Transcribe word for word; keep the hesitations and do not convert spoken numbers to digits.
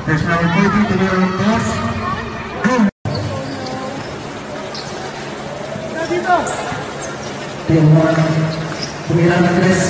There's number forty, Tumira Pass. Team one, Tumira Tres.